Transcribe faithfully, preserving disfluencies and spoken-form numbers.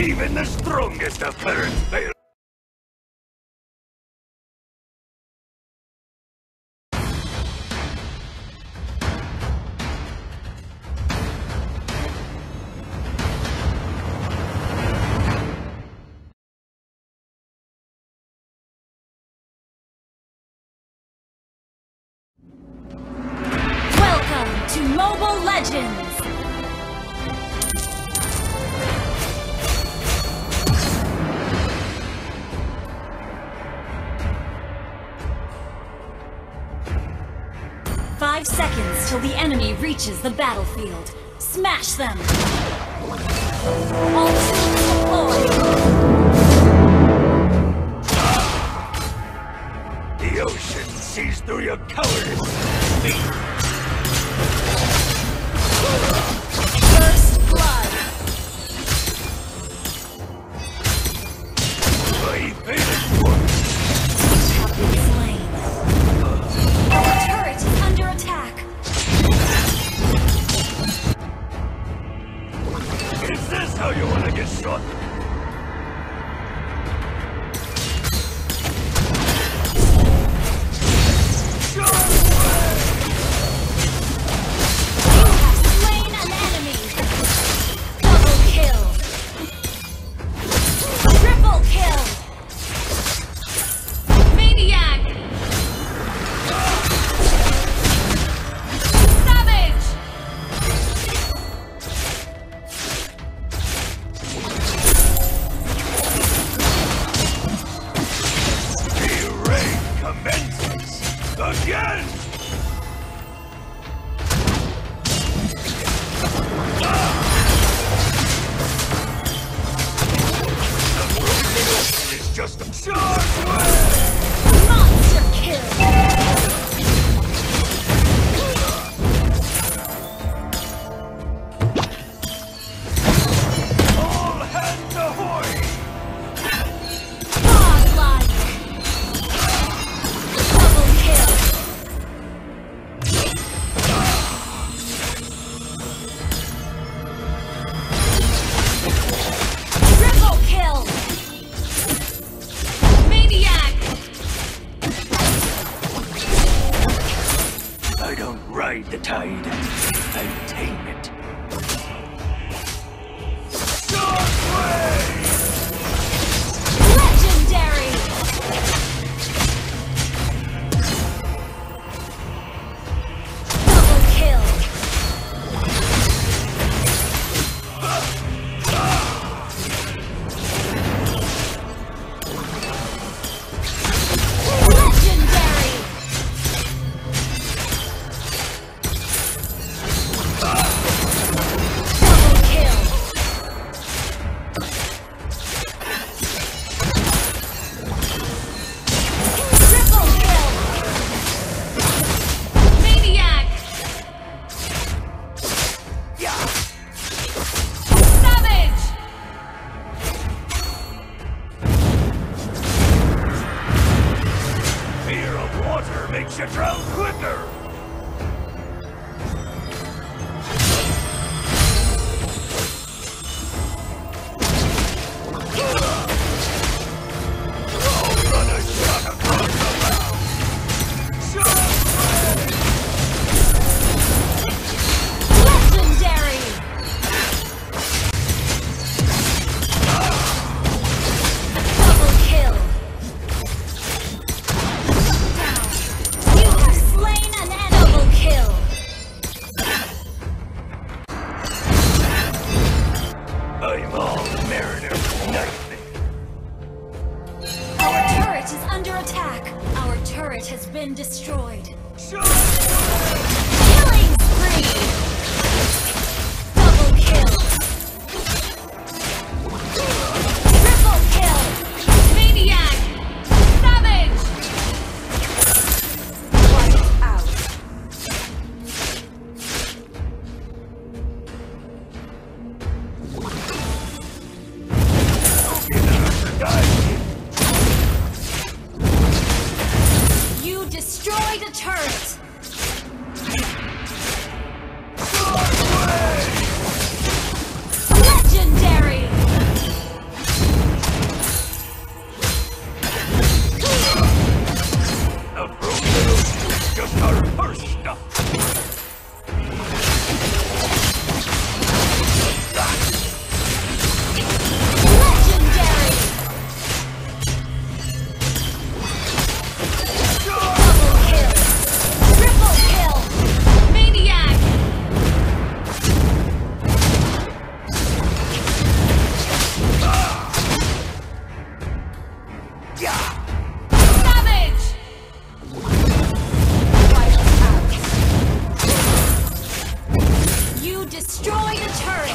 Even the strongest of clerics fail. Welcome to Mobile Legends! Five seconds till the enemy reaches the battlefield. Smash them! All troops deployed! The ocean sees through your cowardice! First blood! My favorite one! Have been slain. Our turret is under attack! Is this how you want to get shot? Again! It's just a charge way! Monster kill! All hands ahoy! I don't ride the tide, I tame it. Shockwave! Legendary! Double kill! Legendary! Makes you drown quicker! I'll run a shot across the mouth! Shockwave! Legendary! Double kill! Slain an enemy. Double kill. I'm all Mariner Nightmare. Our turret is under attack. Our turret has been destroyed. Killing spree. Double kill. Triple kill. Maniac. Savage. Wipe out. You destroyed a turret! destroyed a turret!